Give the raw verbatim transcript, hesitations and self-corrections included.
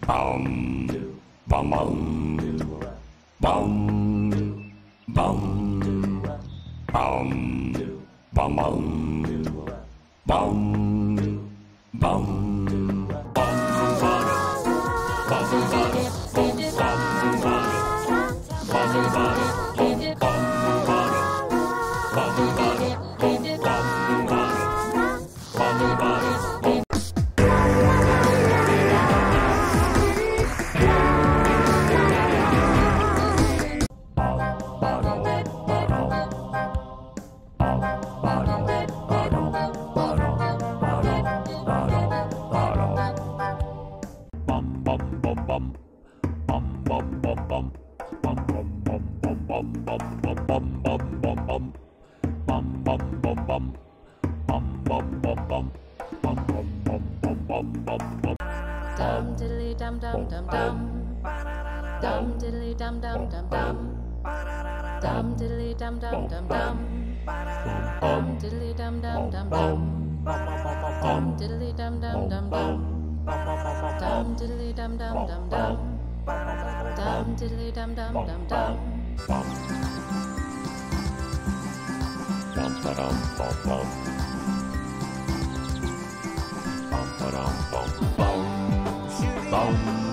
Bum, bum, bum, bum, bum, bum, bum, bum, bum, bum. Dum diddly dum dum dum dum. Dum diddly dum dum dum dum. Dum diddly dum dum dum dum. Dum diddly dum dum dum dum. Dum diddly dum dum dum dum. Dum diddly dum dum dum dum. Dum diddly dum dum dum dum. Bum,